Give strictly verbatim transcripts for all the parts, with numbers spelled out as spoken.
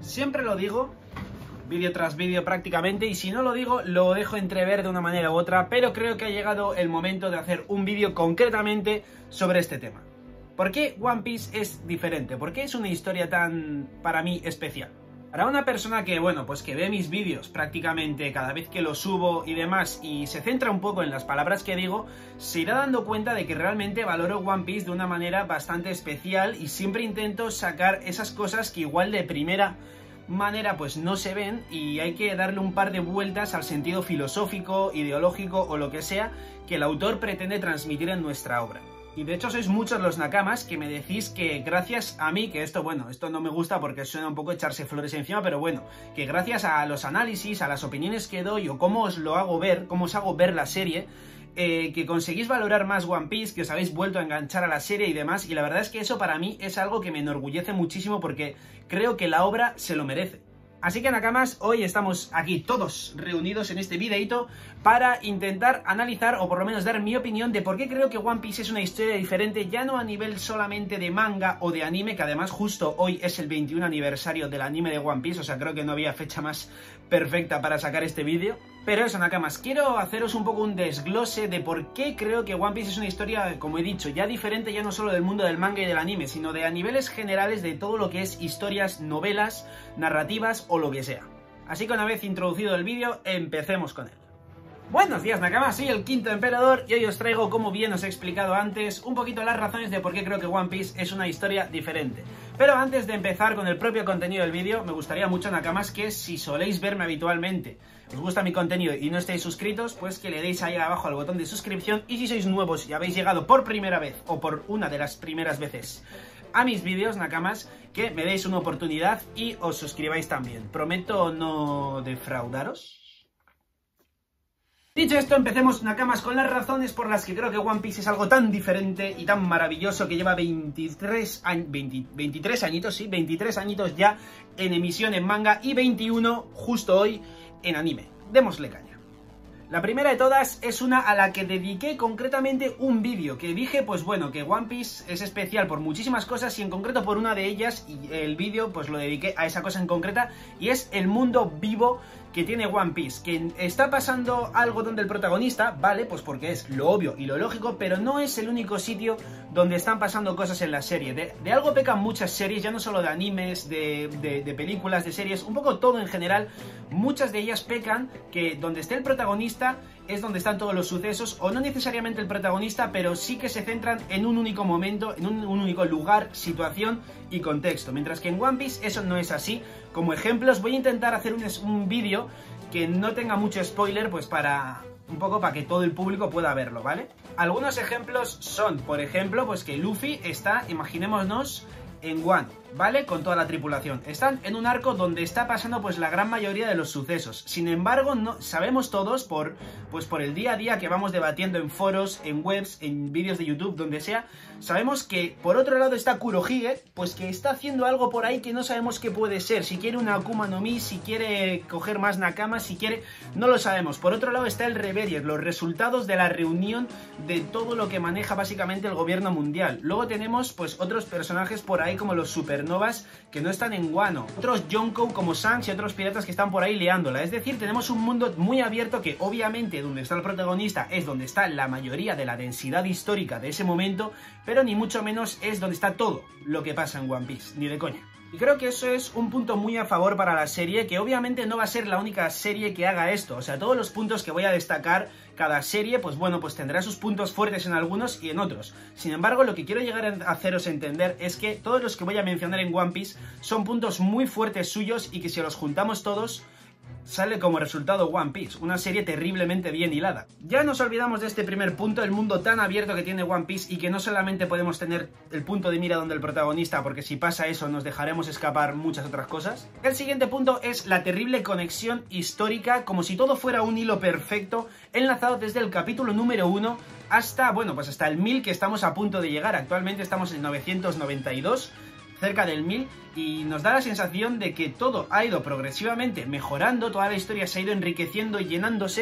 Siempre lo digo, vídeo tras vídeo prácticamente, y si no lo digo, lo dejo entrever de una manera u otra, pero creo que ha llegado el momento de hacer un vídeo concretamente sobre este tema. ¿Por qué One Piece es diferente? ¿Por qué es una historia tan, para mí, especial? Para una persona que, bueno, pues que ve mis vídeos prácticamente cada vez que los subo y demás, y se centra un poco en las palabras que digo, se irá dando cuenta de que realmente valoro One Piece de una manera bastante especial y siempre intento sacar esas cosas que igual de primera manera pues no se ven, y hay que darle un par de vueltas al sentido filosófico, ideológico o lo que sea que el autor pretende transmitir en nuestra obra. Y de hecho sois muchos los nakamas que me decís que gracias a mí, que esto, bueno, esto no me gusta porque suena un poco echarse flores encima, pero bueno, que gracias a los análisis, a las opiniones que doy o cómo os lo hago ver, cómo os hago ver la serie, eh, que conseguís valorar más One Piece, que os habéis vuelto a enganchar a la serie y demás, y la verdad es que eso para mí es algo que me enorgullece muchísimo porque creo que la obra se lo merece. Así que nakamas, hoy estamos aquí todos reunidos en este videito para intentar analizar o por lo menos dar mi opinión de por qué creo que One Piece es una historia diferente, ya no a nivel solamente de manga o de anime, que además justo hoy es el veintiún aniversario del anime de One Piece, o sea, creo que no había fecha más perfecta para sacar este vídeo. Pero eso, nakamas, quiero haceros un poco un desglose de por qué creo que One Piece es una historia, como he dicho, ya diferente, ya no solo del mundo del manga y del anime, sino de a niveles generales de todo lo que es historias, novelas, narrativas o lo que sea. Así que una vez introducido el vídeo, empecemos con él. Buenos días, nakamas, soy el Quinto Emperador y hoy os traigo, como bien os he explicado antes, un poquito las razones de por qué creo que One Piece es una historia diferente. Pero antes de empezar con el propio contenido del vídeo, me gustaría mucho, nakamas, que si soléis verme habitualmente, os gusta mi contenido y no estáis suscritos, pues que le deis ahí abajo al botón de suscripción, y si sois nuevos y habéis llegado por primera vez o por una de las primeras veces a mis vídeos, nakamas, que me deis una oportunidad y os suscribáis también. Prometo no defraudaros. Dicho esto, empecemos, nakamas, con las razones por las que creo que One Piece es algo tan diferente y tan maravilloso, que lleva veintitrés, años, veinte, veintitrés añitos, sí, veintitrés añitos ya en emisión en manga y veintiuno justo hoy en anime. Démosle caña. La primera de todas es una a la que dediqué concretamente un vídeo, que dije, pues bueno, que One Piece es especial por muchísimas cosas y en concreto por una de ellas, y el vídeo pues lo dediqué a esa cosa en concreta, y es el mundo vivo que tiene One Piece, que está pasando algo donde el protagonista, vale, pues porque es lo obvio y lo lógico, pero no es el único sitio donde están pasando cosas en la serie. De, de algo pecan muchas series, ya no solo de animes, de, de, de películas, de series, un poco todo en general. Muchas de ellas pecan que donde esté el protagonista es donde están todos los sucesos, o no necesariamente el protagonista, pero sí que se centran en un único momento, en un, un único lugar, situación y contexto, mientras que en One Piece eso no es así. Como ejemplos voy a intentar hacer un, un vídeo que no tenga mucho spoiler, pues para un poco para que todo el público pueda verlo, ¿vale? Algunos ejemplos son, por ejemplo, pues que Luffy está, imaginémonos, en Wano, ¿vale? Con toda la tripulación. Están en un arco donde está pasando pues la gran mayoría de los sucesos. Sin embargo, no sabemos todos por pues por el día a día que vamos debatiendo en foros, en webs, en vídeos de YouTube, donde sea, sabemos que por otro lado está Kurohige, pues que está haciendo algo por ahí que no sabemos qué puede ser. Si quiere una Akuma no Mi, si quiere coger más nakamas, si quiere, no lo sabemos. Por otro lado está el Reverie, los resultados de la reunión de todo lo que maneja básicamente el gobierno mundial. Luego tenemos pues otros personajes por ahí como los Supernovas que no están en Wano, otros Yonkou como Shanks y otros piratas que están por ahí liándola. Es decir, tenemos un mundo muy abierto que obviamente donde está el protagonista es donde está la mayoría de la densidad histórica de ese momento, pero ni mucho menos es donde está todo lo que pasa en One Piece, ni de coña. Y creo que eso es un punto muy a favor para la serie, que obviamente no va a ser la única serie que haga esto. O sea, todos los puntos que voy a destacar, cada serie, pues bueno, pues tendrá sus puntos fuertes en algunos y en otros. Sin embargo, lo que quiero llegar a haceros entender es que todos los que voy a mencionar en One Piece son puntos muy fuertes suyos, y que si los juntamos todos sale como resultado One Piece, una serie terriblemente bien hilada. Ya nos olvidamos de este primer punto, el mundo tan abierto que tiene One Piece, y que no solamente podemos tener el punto de mira donde el protagonista, porque si pasa eso nos dejaremos escapar muchas otras cosas. El siguiente punto es la terrible conexión histórica, como si todo fuera un hilo perfecto, enlazado desde el capítulo número uno hasta, bueno, pues hasta el mil, que estamos a punto de llegar. Actualmente estamos en novecientos noventa y dos, cerca del mil, y nos da la sensación de que todo ha ido progresivamente mejorando, toda la historia se ha ido enriqueciendo y llenándose,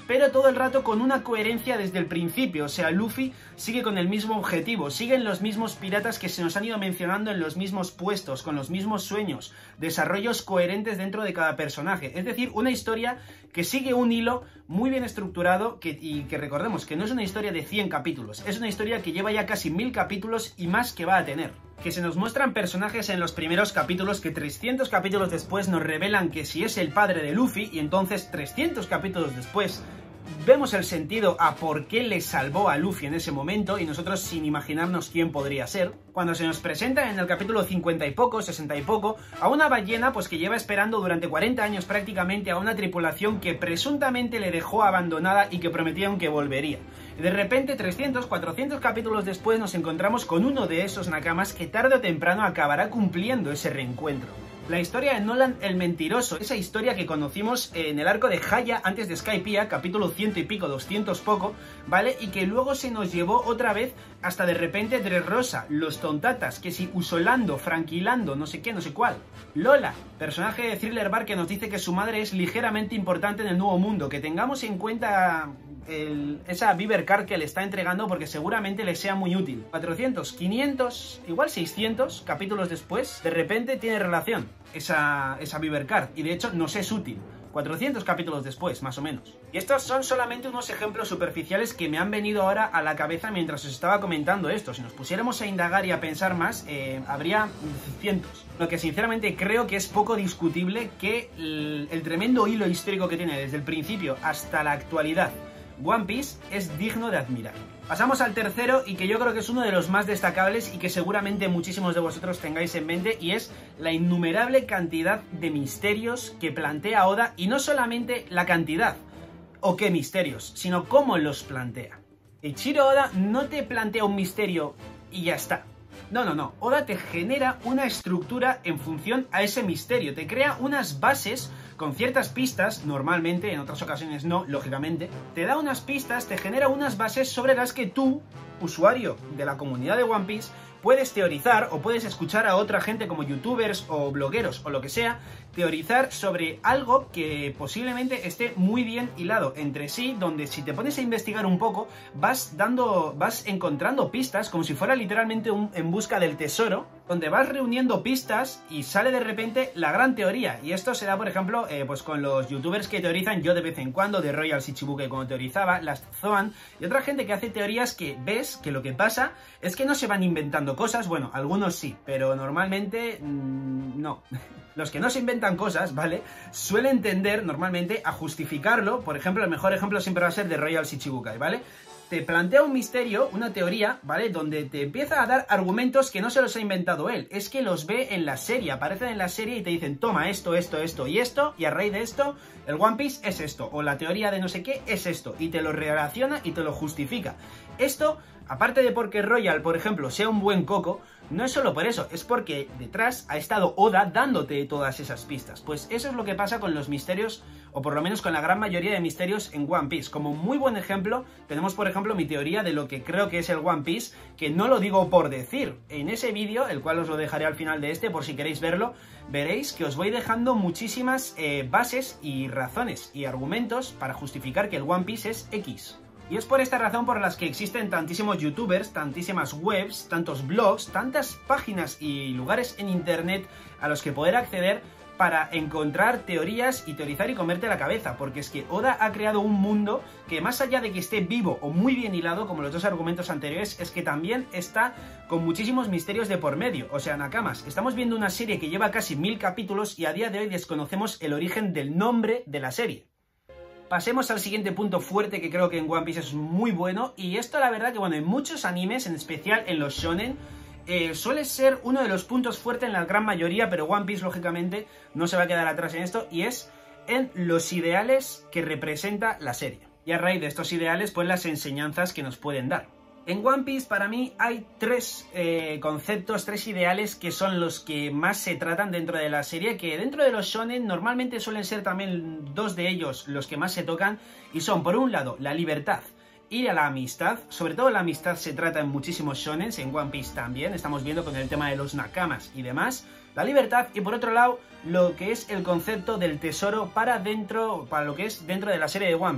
pero todo el rato con una coherencia desde el principio. O sea, Luffy sigue con el mismo objetivo, siguen los mismos piratas que se nos han ido mencionando en los mismos puestos, con los mismos sueños, desarrollos coherentes dentro de cada personaje. Es decir, una historia que sigue un hilo muy bien estructurado que, y que recordemos que no es una historia de cien capítulos, es una historia que lleva ya casi mil capítulos y más que va a tener. Que se nos muestran personajes en los primeros capítulos que trescientos capítulos después nos revelan que si es el padre de Luffy, y entonces trescientos capítulos después vemos el sentido a por qué le salvó a Luffy en ese momento y nosotros sin imaginarnos quién podría ser. Cuando se nos presenta en el capítulo cincuenta y poco, sesenta y poco, a una ballena pues que lleva esperando durante cuarenta años prácticamente a una tripulación que presuntamente le dejó abandonada y que prometieron que volvería. Y de repente, trescientos, cuatrocientos capítulos después nos encontramos con uno de esos nakamas que tarde o temprano acabará cumpliendo ese reencuentro. La historia de Nolan el Mentiroso, esa historia que conocimos en el arco de Haya antes de Skypiea, capítulo ciento y pico, doscientos poco, ¿vale? Y que luego se nos llevó otra vez hasta de repente Dressrosa, los Tontatas, que si Usolando, Franquilando, no sé qué, no sé cuál. Lola, personaje de Thriller Bark que nos dice que su madre es ligeramente importante en el Nuevo Mundo, que tengamos en cuenta el, esa Beaver Card que le está entregando porque seguramente le sea muy útil. cuatrocientos, quinientos, igual seiscientos capítulos después, de repente tiene relación esa, esa Beaver Card y de hecho nos es útil. cuatrocientos capítulos después, más o menos. Y estos son solamente unos ejemplos superficiales que me han venido ahora a la cabeza mientras os estaba comentando esto. Si nos pusiéramos a indagar y a pensar más, eh, habría cientos. Lo que sinceramente creo que es poco discutible que el, el tremendo hilo histórico que tiene desde el principio hasta la actualidad One Piece es digno de admirar. Pasamos al tercero y que yo creo que es uno de los más destacables y que seguramente muchísimos de vosotros tengáis en mente, y es la innumerable cantidad de misterios que plantea Oda, y no solamente la cantidad o qué misterios, sino cómo los plantea. Eiichiro Oda no te plantea un misterio y ya está. No, no, no. Oda te genera una estructura en función a ese misterio. Te crea unas bases con ciertas pistas, normalmente, en otras ocasiones no, lógicamente. Te da unas pistas, te genera unas bases sobre las que tú, usuario de la comunidad de One Piece, puedes teorizar o puedes escuchar a otra gente como youtubers o blogueros o lo que sea, teorizar sobre algo que posiblemente esté muy bien hilado entre sí, donde si te pones a investigar un poco, vas dando, vas encontrando pistas, como si fuera literalmente un En Busca del Tesoro, donde vas reuniendo pistas y sale de repente la gran teoría. Y esto se da, por ejemplo, eh, pues con los youtubers que teorizan, yo de vez en cuando, de Royal Shichibukai como teorizaba, Last Zoan, y otra gente que hace teorías que ves que lo que pasa es que no se van inventando cosas, bueno, algunos sí, pero normalmente mmm, no. Los que no se inventan cosas, ¿vale? Suelen tender normalmente a justificarlo. Por ejemplo, el mejor ejemplo siempre va a ser de Royal Shichibukai, ¿vale? Te plantea un misterio, una teoría, ¿vale? Donde te empieza a dar argumentos que no se los ha inventado él. Es que los ve en la serie, aparecen en la serie y te dicen, toma esto, esto, esto y esto, y a raíz de esto, el One Piece es esto, o la teoría de no sé qué es esto, y te lo relaciona y te lo justifica. Esto, aparte de porque Royal, por ejemplo, sea un buen coco, no es solo por eso, es porque detrás ha estado Oda dándote todas esas pistas. Pues eso es lo que pasa con los misterios, o por lo menos con la gran mayoría de misterios en One Piece. Como muy buen ejemplo, tenemos por ejemplo mi teoría de lo que creo que es el One Piece, que no lo digo por decir. En ese vídeo, el cual os lo dejaré al final de este por si queréis verlo, veréis que os voy dejando muchísimas eh, bases y razones y argumentos para justificar que el One Piece es X. Y es por esta razón por las que existen tantísimos youtubers, tantísimas webs, tantos blogs, tantas páginas y lugares en internet a los que poder acceder para encontrar teorías y teorizar y comerte la cabeza, porque es que Oda ha creado un mundo que, más allá de que esté vivo o muy bien hilado, como los dos argumentos anteriores, es que también está con muchísimos misterios de por medio. O sea, nakamas, estamos viendo una serie que lleva casi mil capítulos y a día de hoy desconocemos el origen del nombre de la serie. Pasemos al siguiente punto fuerte que creo que en One Piece es muy bueno, y esto la verdad que bueno, en muchos animes, en especial en los shonen, eh, suele ser uno de los puntos fuertes en la gran mayoría, pero One Piece lógicamente no se va a quedar atrás en esto, y es en los ideales que representa la serie. Y a raíz de estos ideales, pues las enseñanzas que nos pueden dar. En One Piece para mí hay tres eh, conceptos, tres ideales que son los que más se tratan dentro de la serie, que dentro de los shonen normalmente suelen ser también dos de ellos los que más se tocan, y son por un lado la libertad y la amistad. Sobre todo la amistad se trata en muchísimos shonens, en One Piece también, estamos viendo con el tema de los nakamas y demás. La libertad, y por otro lado lo que es el concepto del tesoro para dentro, para lo que es dentro de la serie de One Piece.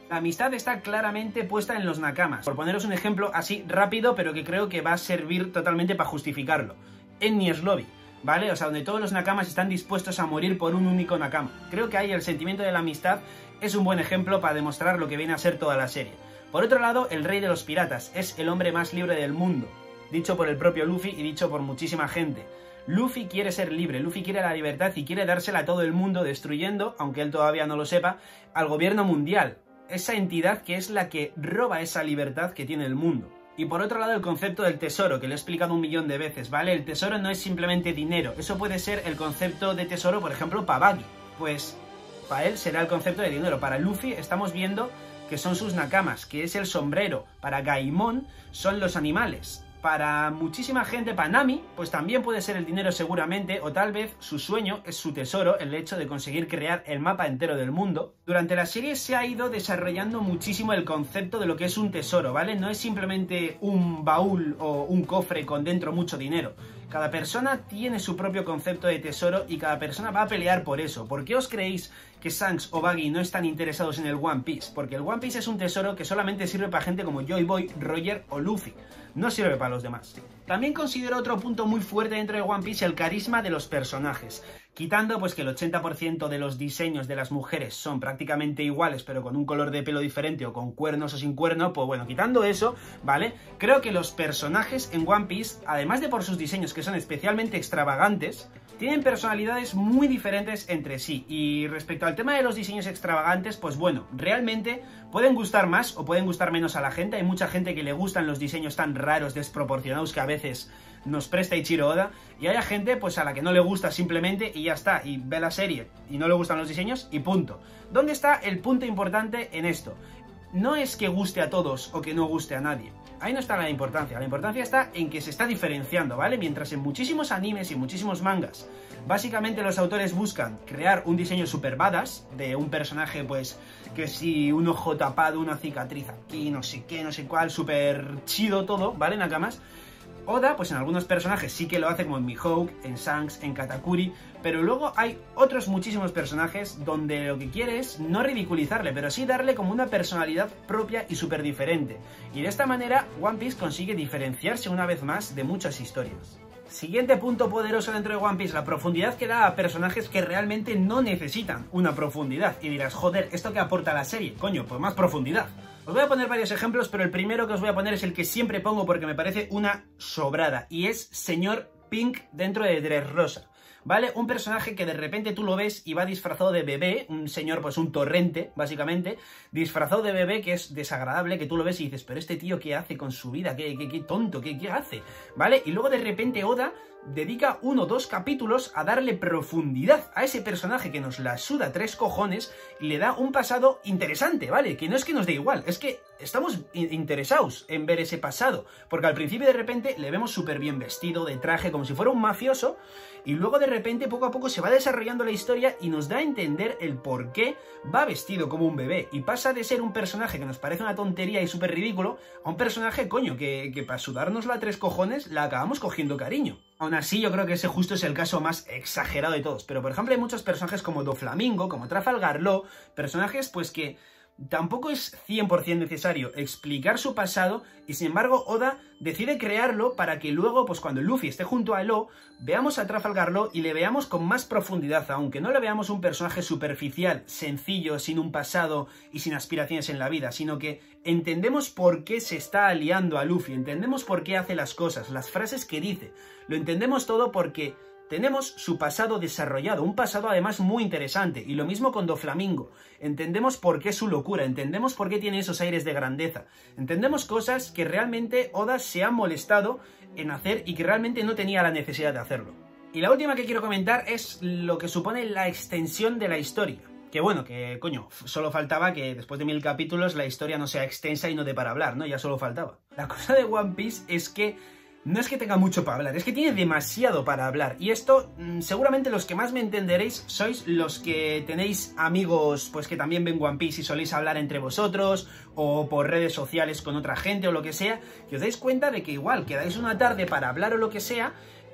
La amistad está claramente puesta en los nakamas. Por poneros un ejemplo así rápido, pero que creo que va a servir totalmente para justificarlo. En Enies Lobby, ¿vale? O sea, donde todos los nakamas están dispuestos a morir por un único nakama. Creo que ahí el sentimiento de la amistad es un buen ejemplo para demostrar lo que viene a ser toda la serie. Por otro lado, el rey de los piratas es el hombre más libre del mundo, dicho por el propio Luffy y dicho por muchísima gente. Luffy quiere ser libre, Luffy quiere la libertad y quiere dársela a todo el mundo, destruyendo, aunque él todavía no lo sepa, al gobierno mundial. Esa entidad que es la que roba esa libertad que tiene el mundo. Y por otro lado, el concepto del tesoro, que lo he explicado un millón de veces, ¿vale? El tesoro no es simplemente dinero, eso puede ser el concepto de tesoro, por ejemplo, para Buggy. Pues para él será el concepto de dinero. Para Luffy estamos viendo que son sus nakamas, que es el sombrero. Para Gaimon son los animales. Para muchísima gente, para Nami, pues también puede ser el dinero seguramente, o tal vez su sueño es su tesoro, el hecho de conseguir crear el mapa entero del mundo. Durante la serie se ha ido desarrollando muchísimo el concepto de lo que es un tesoro, ¿vale? No es simplemente un baúl o un cofre con dentro mucho dinero. Cada persona tiene su propio concepto de tesoro y cada persona va a pelear por eso. ¿Por qué os creéis que Shanks o Buggy no están interesados en el One Piece? Porque el One Piece es un tesoro que solamente sirve para gente como Joy Boy, Roger o Luffy. No sirve para los demás. También considero otro punto muy fuerte dentro de One Piece el carisma de los personajes. Quitando pues que el ochenta por ciento de los diseños de las mujeres son prácticamente iguales, pero con un color de pelo diferente o con cuernos o sin cuerno, pues bueno, quitando eso, ¿vale? Creo que los personajes en One Piece, además de por sus diseños que son especialmente extravagantes, tienen personalidades muy diferentes entre sí. Y respecto al tema de los diseños extravagantes, pues bueno, realmente pueden gustar más o pueden gustar menos a la gente. Hay mucha gente que le gustan los diseños tan raros, desproporcionados que a veces nos presta Ichiro Oda, y hay gente pues a la que no le gusta simplemente y ya está, y ve la serie y no le gustan los diseños y punto. ¿Dónde está el punto importante en esto? No es que guste a todos o que no guste a nadie. Ahí no está la importancia. La importancia está en que se está diferenciando, ¿vale? Mientras en muchísimos animes y muchísimos mangas, básicamente los autores buscan crear un diseño super badass de un personaje, pues, que si un ojo tapado, una cicatriz aquí, no sé qué, no sé cuál, súper chido todo, ¿vale? Nakamas. Oda, pues en algunos personajes sí que lo hace, como en Mihawk, en Shanks, en Katakuri, pero luego hay otros muchísimos personajes donde lo que quiere es no ridiculizarle, pero sí darle como una personalidad propia y súper diferente. Y de esta manera One Piece consigue diferenciarse una vez más de muchas historias. Siguiente punto poderoso dentro de One Piece, la profundidad que da a personajes que realmente no necesitan una profundidad. Y dirás, joder, ¿esto qué aporta a la serie? Coño, pues más profundidad. Os voy a poner varios ejemplos, pero el primero que os voy a poner es el que siempre pongo porque me parece una sobrada, y es Señor Pink dentro de Dressrosa. ¿Vale? Un personaje que de repente tú lo ves y va disfrazado de bebé, un señor, pues un torrente, básicamente, disfrazado de bebé, que es desagradable, que tú lo ves y dices, pero este tío, ¿qué hace con su vida? ¿Qué, qué, qué tonto? ¿Qué, qué hace? ¿Vale? Y luego de repente Oda dedica uno o dos capítulos a darle profundidad a ese personaje que nos la suda tres cojones y le da un pasado interesante, ¿vale? Que no es que nos dé igual, es que estamos interesados en ver ese pasado, porque al principio de repente le vemos súper bien vestido, de traje, como si fuera un mafioso, y luego de repente poco a poco se va desarrollando la historia y nos da a entender el por qué va vestido como un bebé, y pasa de ser un personaje que nos parece una tontería y súper ridículo a un personaje, coño, que, que para sudárnoslo a tres cojones la acabamos cogiendo cariño. Aún así, yo creo que ese justo es el caso más exagerado de todos. Pero, por ejemplo, hay muchos personajes como Doflamingo, como Trafalgar Law, personajes pues que tampoco es cien por cien necesario explicar su pasado, y sin embargo Oda decide crearlo para que luego, pues cuando Luffy esté junto a Law, veamos a Trafalgar Law y le veamos con más profundidad, aunque no le veamos un personaje superficial, sencillo, sin un pasado y sin aspiraciones en la vida, sino que entendemos por qué se está aliando a Luffy, entendemos por qué hace las cosas, las frases que dice, lo entendemos todo porque tenemos su pasado desarrollado, un pasado además muy interesante, y lo mismo con Doflamingo. Entendemos por qué su locura, entendemos por qué tiene esos aires de grandeza, entendemos cosas que realmente Oda se ha molestado en hacer y que realmente no tenía la necesidad de hacerlo. Y la última que quiero comentar es lo que supone la extensión de la historia. Que bueno, que coño, solo faltaba que después de mil capítulos la historia no sea extensa y no dé para hablar, ¿no? Ya solo faltaba. La cosa de One Piece es que no es que tenga mucho para hablar, es que tiene demasiado para hablar. Y esto, seguramente los que más me entenderéis sois los que tenéis amigos pues que también ven One Piece y soléis hablar entre vosotros, o por redes sociales con otra gente o lo que sea, que os dais cuenta de que igual quedáis una tarde para hablar o lo que sea,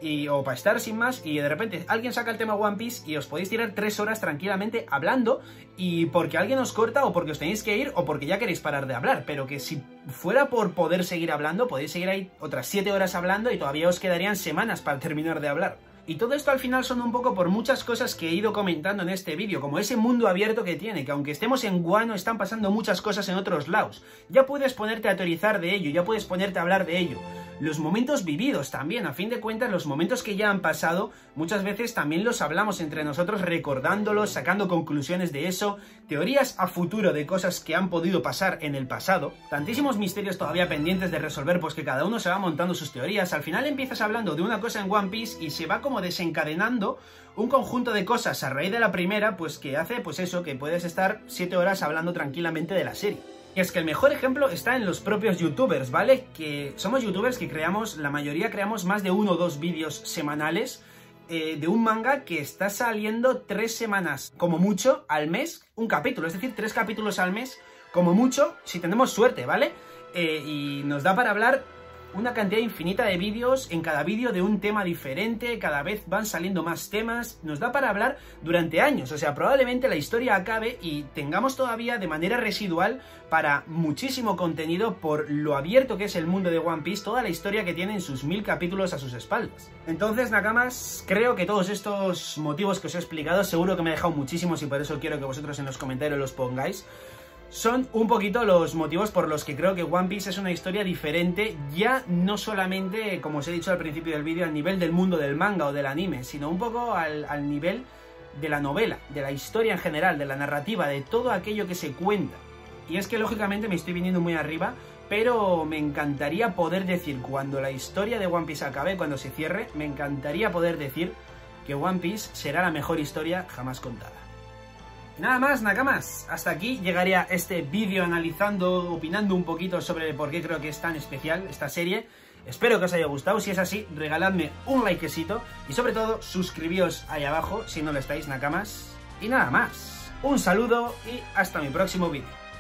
y, o para estar sin más, y de repente alguien saca el tema One Piece y os podéis tirar tres horas tranquilamente hablando, y porque alguien os corta o porque os tenéis que ir o porque ya queréis parar de hablar, pero que si fuera por poder seguir hablando, podéis seguir ahí otras siete horas hablando y todavía os quedarían semanas para terminar de hablar. Y todo esto al final son un poco por muchas cosas que he ido comentando en este vídeo, como ese mundo abierto que tiene, que aunque estemos en Wano están pasando muchas cosas en otros lados. Ya puedes ponerte a teorizar de ello, ya puedes ponerte a hablar de ello. Los momentos vividos también, a fin de cuentas, los momentos que ya han pasado, muchas veces también los hablamos entre nosotros recordándolos, sacando conclusiones de eso, teorías a futuro de cosas que han podido pasar en el pasado, tantísimos misterios todavía pendientes de resolver, pues que cada uno se va montando sus teorías. Al final empiezas hablando de una cosa en One Piece y se va como desencadenando un conjunto de cosas a raíz de la primera, pues que hace pues eso, que puedes estar siete horas hablando tranquilamente de la serie. Y es que el mejor ejemplo está en los propios youtubers, ¿vale? Que somos youtubers que creamos, la mayoría creamos más de uno o dos vídeos semanales eh, de un manga que está saliendo tres semanas, como mucho, al mes, un capítulo, es decir, tres capítulos al mes, como mucho, si tenemos suerte, ¿vale? Eh, y nos da para hablar una cantidad infinita de vídeos, en cada vídeo de un tema diferente, cada vez van saliendo más temas, nos da para hablar durante años, o sea, probablemente la historia acabe y tengamos todavía de manera residual para muchísimo contenido por lo abierto que es el mundo de One Piece, toda la historia que tiene en sus mil capítulos a sus espaldas. Entonces, Nakamas, creo que todos estos motivos que os he explicado, seguro que me he dejado muchísimos y por eso quiero que vosotros en los comentarios los pongáis, son un poquito los motivos por los que creo que One Piece es una historia diferente, ya no solamente, como os he dicho al principio del vídeo, al nivel del mundo del manga o del anime, sino un poco al, al nivel de la novela, de la historia en general, de la narrativa, de todo aquello que se cuenta. Y es que lógicamente me estoy viniendo muy arriba, pero me encantaría poder decir, cuando la historia de One Piece acabe, cuando se cierre, me encantaría poder decir que One Piece será la mejor historia jamás contada. Nada más, Nakamas, hasta aquí llegaría este vídeo analizando, opinando un poquito sobre por qué creo que es tan especial esta serie. Espero que os haya gustado, si es así, regaladme un likecito y sobre todo suscribíos ahí abajo si no lo estáis, Nakamas. Y nada más, un saludo y hasta mi próximo vídeo.